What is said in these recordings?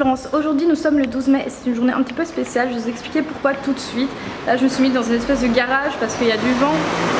Florence, aujourd'hui nous sommes le 12 mai et c'est une journée un petit peu spéciale, je vais vous expliquer pourquoi tout de suite. Là je me suis mise dans une espèce de garage parce qu'il y a du vent.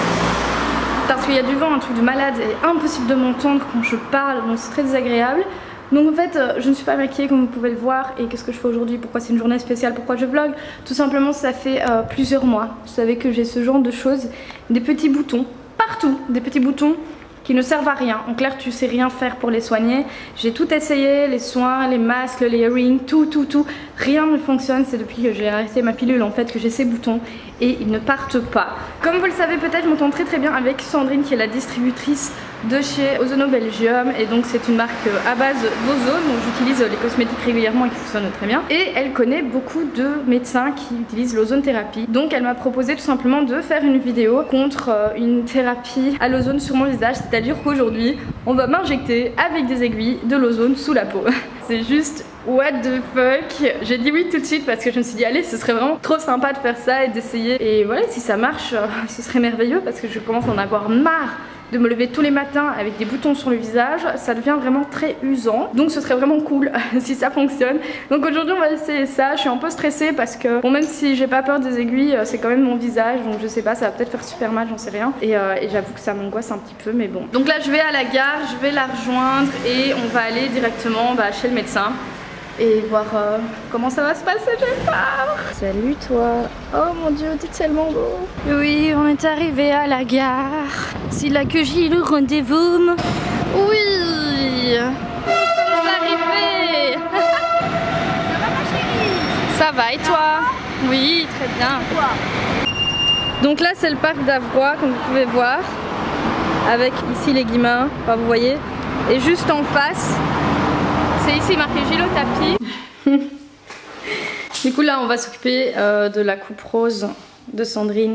Un truc de malade et impossible de m'entendre quand je parle, donc c'est très désagréable. Donc en fait je ne suis pas maquillée comme vous pouvez le voir. Et qu'est-ce que je fais aujourd'hui? Pourquoi c'est une journée spéciale? Pourquoi je vlog? Tout simplement ça fait plusieurs mois. Vous savez que j'ai ce genre de choses, des petits boutons partout, des petits boutons qui ne servent à rien. En clair, tu sais rien faire pour les soigner. J'ai tout essayé, les soins, les masques, les earrings, tout. Rien ne fonctionne. C'est depuis que j'ai arrêté ma pilule en fait que j'ai ces boutons et ils ne partent pas. Comme vous le savez peut-être, je m'entends très bien avec Sandrine qui est la distributrice de chez Ozono Belgium. Et donc c'est une marque à base d'ozone. Donc j'utilise les cosmétiques régulièrement et qui fonctionnent très bien. Et elle connaît beaucoup de médecins qui utilisent l'ozone thérapie. Donc elle m'a proposé tout simplement de faire une vidéo contre une thérapie à l'ozone sur mon visage. C'est-à-dire qu'aujourd'hui, on va m'injecter avec des aiguilles de l'ozone sous la peau. C'est juste what the fuck. J'ai dit oui tout de suite parce que je me suis dit allez, ce serait vraiment trop sympa de faire ça et d'essayer. Et voilà, si ça marche, ce serait merveilleux parce que je commence à en avoir marre de me lever tous les matins avec des boutons sur le visage. Ça devient vraiment très usant. Donc ce serait vraiment cool si ça fonctionne. Donc aujourd'hui on va essayer ça. Je suis un peu stressée parce que bon, même si j'ai pas peur des aiguilles, c'est quand même mon visage. Donc je sais pas, ça va peut-être faire super mal, j'en sais rien. Et j'avoue que ça m'angoisse un petit peu, mais bon. Donc là je vais à la gare, je vais la rejoindre et on va aller directement chez le médecin et voir comment ça va se passer, j'ai peur. Salut toi. Oh mon dieu, t'es tellement beau. Oui, on est arrivé à la gare. C'est là que j'ai le rendez-vous. Oui, on est arrivé. Ça va ma chérie? Ça va et toi? Oui, très bien. Donc là c'est le parc d'Avroy comme vous pouvez voir. Avec ici les guillemins, enfin, vous voyez. Et juste en face, c'est ici marqué Gilo Tapis. Du coup là on va s'occuper de la coupe rose de Sandrine.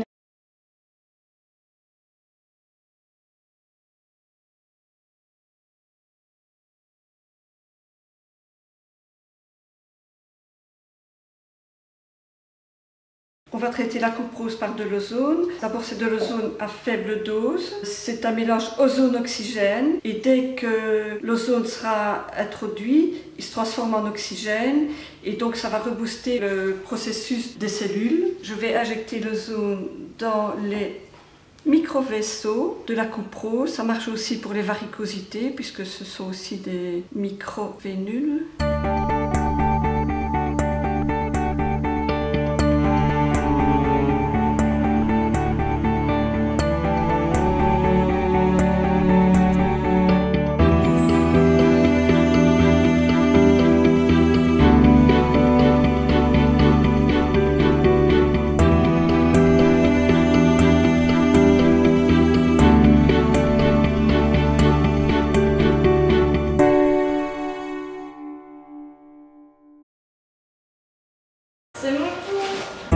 On va traiter la coupe rose par de l'ozone. D'abord c'est de l'ozone à faible dose. C'est un mélange ozone-oxygène et dès que l'ozone sera introduit, il se transforme en oxygène et donc ça va rebooster le processus des cellules. Je vais injecter l'ozone dans les micro-vaisseaux de la coupe rose. Ça marche aussi pour les varicosités puisque ce sont aussi des micro-vénules. C'est mon tour.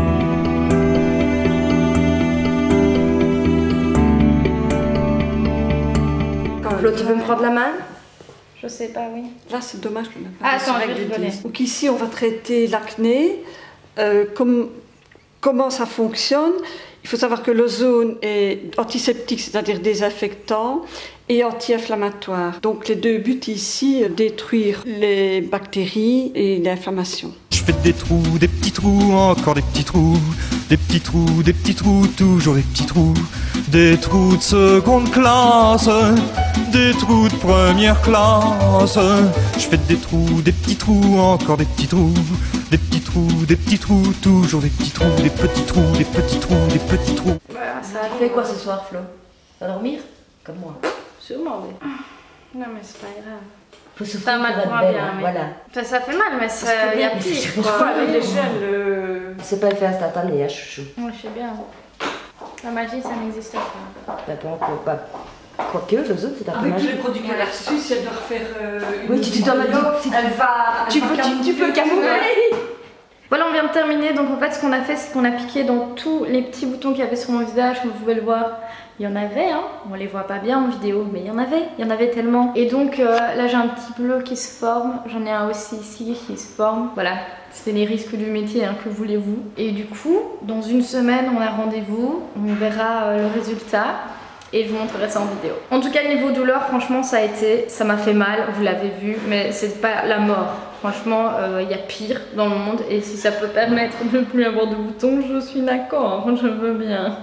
Flo, tu veux me prendre la main? Je sais pas, oui. Là c'est dommage qu'on n'a pas Ah, attends, je vais rigoler. Donc ici on va traiter l'acné. Comment ça fonctionne? Il faut savoir que l'ozone est antiseptique, c'est-à-dire désinfectant, et anti-inflammatoire. Donc les deux buts ici, détruire les bactéries et l'inflammation. Je fais des petits trous, encore des petits trous, des petits trous, toujours des petits trous de seconde classe, des trous de première classe. Je fais des petits trous, encore des petits trous, des petits trous, toujours des petits trous, des petits trous, des petits trous, des petits trous. Voilà, ça Tu fais quoi ce soir, Flo? Tu vas dormir? Comme moi. sûrement, mais... Non mais c'est pas grave. Faut se Ça faire mal pour pour être un belle, bien, mais... voilà. Ça fait mal, mais il y a pire. Quoi, avec les jeunes, C'est pas le fait instantané, hein, chouchou. Moi je sais bien. La magie ça n'existe pas. T'as pas encore pas. Quoique, les autres, c'est un peu avec tous magique. les produits qu'elle a reçus, si elle doit refaire Oui, tu dois elle va tu peux camouler. Voilà, on vient de terminer. Donc en fait, ce qu'on a fait, c'est qu'on a piqué dans tous les petits boutons qu'il y avait sur mon visage, comme vous pouvez le voir. Il y en avait, hein. On les voit pas bien en vidéo, mais il y en avait tellement. Et donc là, j'ai un petit bleu qui se forme. J'en ai un aussi ici qui se forme. Voilà, c'est les risques du métier, hein, que voulez-vous. Et du coup, dans une semaine, on a rendez-vous. On verra le résultat. Et je vous montrerai ça en vidéo. En tout cas, niveau douleur, franchement, ça m'a fait mal, vous l'avez vu, mais c'est pas la mort. Franchement, il y a pire dans le monde et si ça peut permettre de ne plus avoir de boutons, je suis d'accord, je veux bien.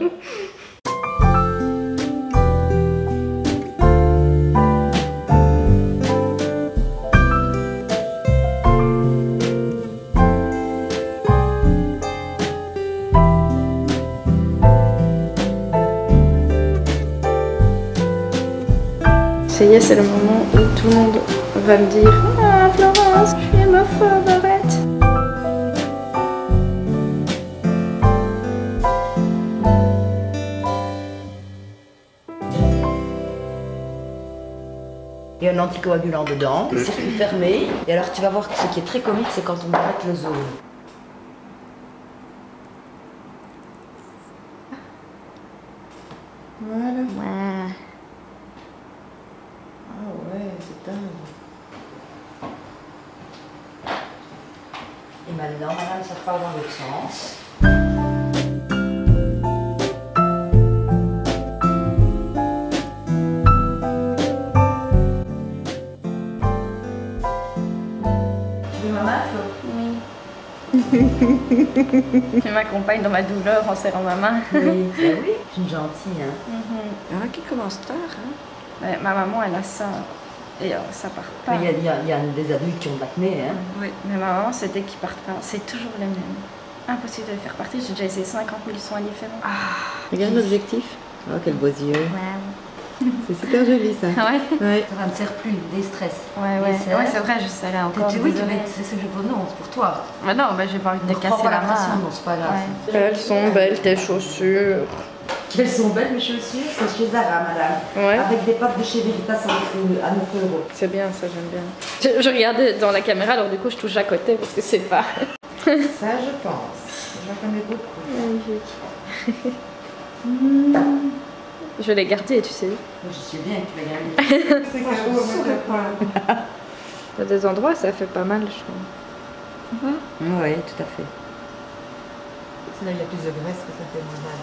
Ça y est, c'est le moment où tout le monde va me dire « Ah Florence, je suis hémophobe, arrête !» Il y a un anticoagulant dedans, le circuit fermé. Et alors tu vas voir que ce qui est très comique, c'est quand on arrête le zone. Voilà. Ouais. Ah ouais, c'est dingue. Et maintenant, madame, ça part dans l'autre sens. Tu veux ma main, Flo? Tu m'accompagnes dans ma douleur en serrant ma main. Oui, ben oui, c'est une gentille, hein. Il y en a qui commencent tard. Hein. Mais ma maman, elle a ça et ça part pas. Mais il y a des adultes qui ont de l'acné, hein. Oui. Mais ma maman, c'est dès qu'ils partent pas. C'est toujours les mêmes. Impossible de les faire partir. J'ai déjà essayé 50 000 soins différents. Regarde l'objectif. Oh, quels beaux yeux. Ouais. C'est super joli ça. Ouais. Ouais. Ça ne sert plus, des stress. Ouais, c'est vrai, je sais là encore. Oui, désolée. c'est ce que je veux, non, c'est pour toi. Mais non, bah, j'ai pas envie de Ne casser prends pas la la pression, main. non, c'est pas grave. Ouais. Elles sont belles tes chaussures. Quelles sont belles mes chaussures? C'est chez Zara, madame. Ouais. Avec des pattes de chez Veritas à 9 €. C'est bien, ça j'aime bien. Je regardais dans la caméra, alors du coup je touche à côté parce que c'est pas. Ça, je pense. J'en connais beaucoup. Magnifique. Je vais les garder, tu sais. Je sais bien que tu vas gagner. C'est carreau, moi, Il y a des endroits, ça fait pas mal, je trouve. Oui, tout à fait. C'est là où il y a plus de graisse que ça fait moins mal.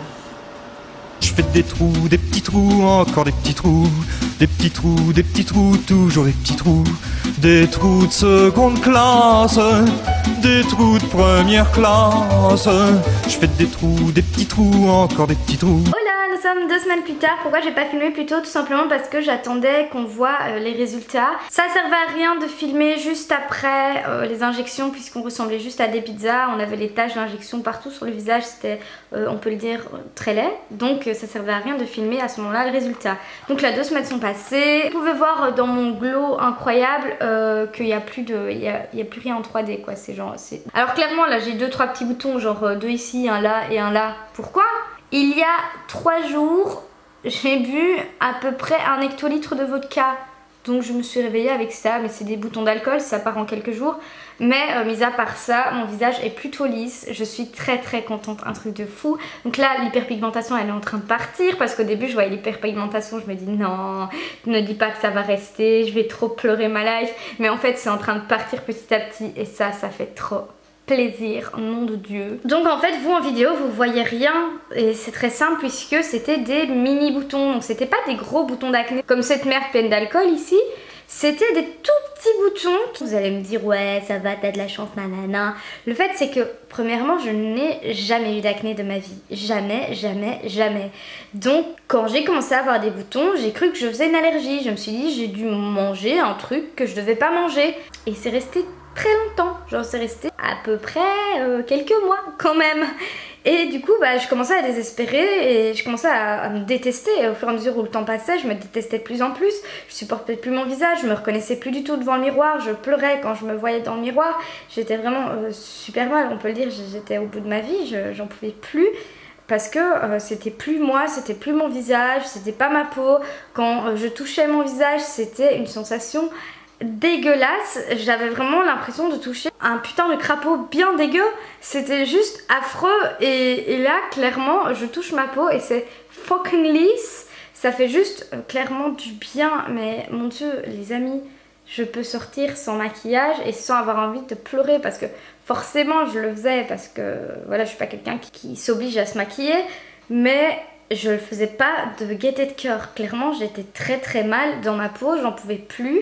Je fais des trous, des petits trous, encore des petits trous, des petits trous, des petits trous, toujours des petits trous, des trous de seconde classe, des trous de première classe. Je fais des trous, des petits trous, encore des petits trous. Hola, nous sommes 2 semaines plus tard. Pourquoi j'ai pas filmé plus tôt? Tout simplement parce que j'attendais qu'on voit les résultats. Ça servait à rien de filmer juste après les injections puisqu'on ressemblait juste à des pizzas. On avait les taches d'injection partout sur le visage. C'était, on peut le dire, très laid. Donc ça servait à rien de filmer à ce moment-là le résultat. Donc là, 2 semaines sont passées. Vous pouvez voir dans mon glow incroyable qu'il n'y a plus de, il y a plus rien en 3D quoi. C'est genre, alors clairement là j'ai 2-3 petits boutons, genre 2 ici, un là et un là. Pourquoi? Il y a 3 jours, j'ai bu à peu près 1 hectolitre de vodka. Donc je me suis réveillée avec ça, mais c'est des boutons d'alcool, ça part en quelques jours. Mais mis à part ça, mon visage est plutôt lisse. Je suis très très contente, un truc de fou. Donc là, l'hyperpigmentation, elle est en train de partir. Parce qu'au début, je voyais l'hyperpigmentation, je me dis non, ne dis pas que ça va rester, je vais trop pleurer ma life. Mais en fait, c'est en train de partir petit à petit et ça fait trop plaisir, nom de Dieu. Donc en fait vous en vidéo vous voyez rien et c'est très simple puisque c'était des mini boutons, donc c'était pas des gros boutons d'acné comme cette merde pleine d'alcool ici, c'était des tout petits boutons. Vous allez me dire ouais ça va, t'as de la chance, nanana. Le fait c'est que premièrement je n'ai jamais eu d'acné de ma vie, jamais, jamais, jamais. Donc quand j'ai commencé à avoir des boutons, j'ai cru que je faisais une allergie, je me suis dit j'ai dû manger un truc que je devais pas manger et c'est resté très longtemps, genre c'est resté à peu près quelques mois quand même. Et du coup bah, je commençais à désespérer et je commençais à me détester et au fur et à mesure où le temps passait je me détestais de plus en plus, je supportais plus mon visage, je me reconnaissais plus du tout devant le miroir, je pleurais quand je me voyais dans le miroir, j'étais vraiment super mal, on peut le dire, j'étais au bout de ma vie, j'en pouvais plus. Parce que c'était plus moi, c'était plus mon visage, c'était pas ma peau. Quand je touchais mon visage, c'était une sensation dégueulasse, j'avais vraiment l'impression de toucher un putain de crapaud bien dégueu, c'était juste affreux et là clairement je touche ma peau et c'est fucking lisse, ça fait juste clairement du bien, mais mon Dieu les amis, je peux sortir sans maquillage et sans avoir envie de pleurer parce que forcément je le faisais parce que voilà je suis pas quelqu'un qui s'oblige à se maquiller, mais je le faisais pas de gaieté de cœur, clairement j'étais très très mal dans ma peau, j'en pouvais plus.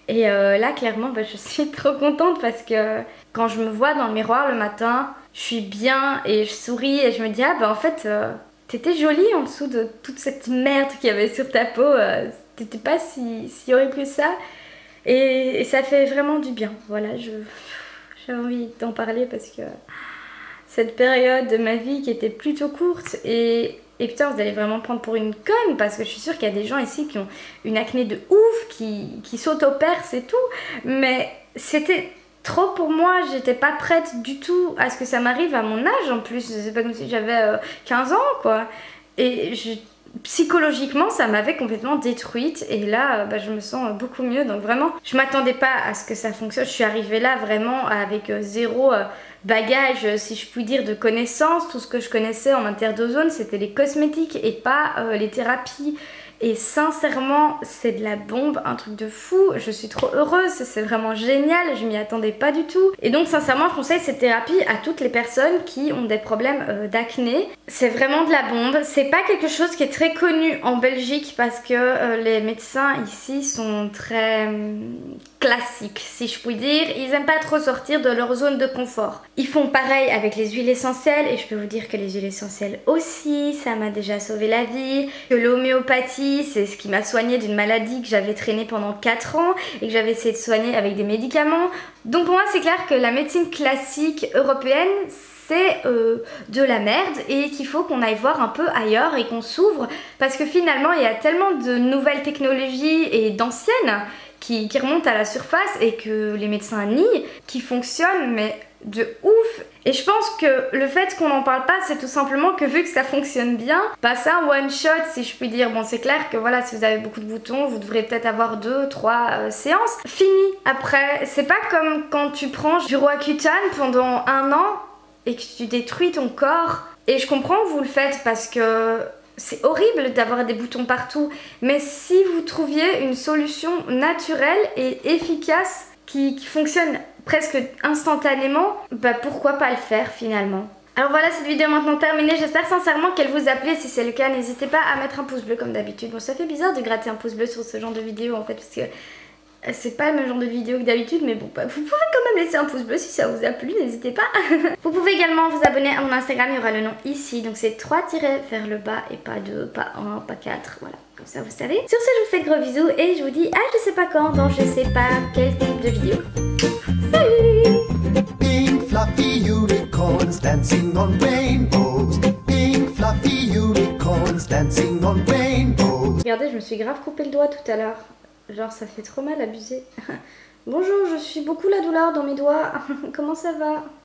Et là clairement je suis trop contente parce que quand je me vois dans le miroir le matin, je suis bien et je souris et je me dis ah en fait t'étais jolie en dessous de toute cette merde qu'il y avait sur ta peau, t'étais pas si horrible que ça et ça fait vraiment du bien. Voilà, j'ai envie d'en parler parce que cette période de ma vie qui était plutôt courte et putain vous allez vraiment prendre pour une conne parce que je suis sûre qu'il y a des gens ici qui ont une acné de ouf, qui s'auto-opèrent c'est tout, mais c'était trop pour moi, j'étais pas prête du tout à ce que ça m'arrive à mon âge en plus, c'est pas comme si j'avais 15 ans quoi, et psychologiquement ça m'avait complètement détruite et là je me sens beaucoup mieux, donc vraiment je m'attendais pas à ce que ça fonctionne, je suis arrivée là vraiment avec zéro bagage si je puis dire de connaissances, tout ce que je connaissais en matière d'ozone c'était les cosmétiques et pas les thérapies. Et sincèrement, c'est de la bombe, un truc de fou. Je suis trop heureuse, c'est vraiment génial, je m'y attendais pas du tout. Et donc sincèrement, je conseille cette thérapie à toutes les personnes qui ont des problèmes d'acné. C'est vraiment de la bombe. C'est pas quelque chose qui est très connu en Belgique parce que les médecins ici sont très classiques, si je puis dire. Ils aiment pas trop sortir de leur zone de confort. Ils font pareil avec les huiles essentielles et je peux vous dire que les huiles essentielles aussi, ça m'a déjà sauvé la vie. Que l'homéopathie, c'est ce qui m'a soignée d'une maladie que j'avais traînée pendant 4 ans et que j'avais essayé de soigner avec des médicaments. Donc pour moi c'est clair que la médecine classique européenne c'est de la merde et qu'il faut qu'on aille voir un peu ailleurs et qu'on s'ouvre parce que finalement il y a tellement de nouvelles technologies et d'anciennes qui remontent à la surface et que les médecins nient, qui fonctionnent mais de ouf. Et je pense que le fait qu'on n'en parle pas c'est tout simplement que vu que ça fonctionne bien, c'est un one shot si je puis dire. Bon c'est clair que voilà, si vous avez beaucoup de boutons vous devrez peut-être avoir 2-3 séances. Fini après, c'est pas comme quand tu prends du Roaccutane pendant 1 an et que tu détruis ton corps. Et je comprends que vous le faites parce que c'est horrible d'avoir des boutons partout, mais si vous trouviez une solution naturelle et efficace qui fonctionne presque instantanément, pourquoi pas le faire finalement. Alors voilà, cette vidéo est maintenant terminée, j'espère sincèrement qu'elle vous a plu. Si c'est le cas, n'hésitez pas à mettre un pouce bleu comme d'habitude. Bon, ça fait bizarre de gratter un pouce bleu sur ce genre de vidéo en fait, parce que c'est pas le même genre de vidéo que d'habitude, mais bon, vous pouvez quand même laisser un pouce bleu si ça vous a plu, n'hésitez pas. Vous pouvez également vous abonner à mon Instagram, il y aura le nom ici, donc c'est 3 tirets vers le bas et pas 2, pas 1, pas 4, voilà, comme ça vous savez. Sur ce, je vous fais de gros bisous et je vous dis à je sais pas quand, dans je sais pas quel type de vidéo. Salut! Pink fluffy unicorns dancing on rainbows. Pink fluffy unicorns dancing on rainbows. Regardez, je me suis grave coupé le doigt tout à l'heure. Genre ça fait trop mal, abusé. Bonjour, je suis beaucoup la douleur dans mes doigts. Comment ça va?